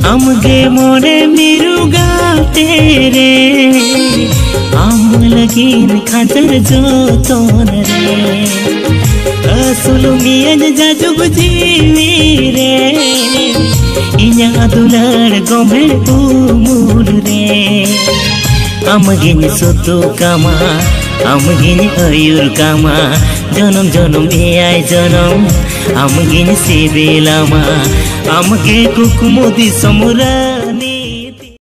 आमगे मोरे मिरुगा तेरे आम लगिन खातर जोतोन रे असुलुमियन जाजुब जीवी रे इन्या दुलार गोमे उमुर रे आमगिन सुतु कामा आमगिन अयुर कामा जनम जनम एआई जनम आमगिन सिबिलामा आमगे कुकुमुदी समुरानी।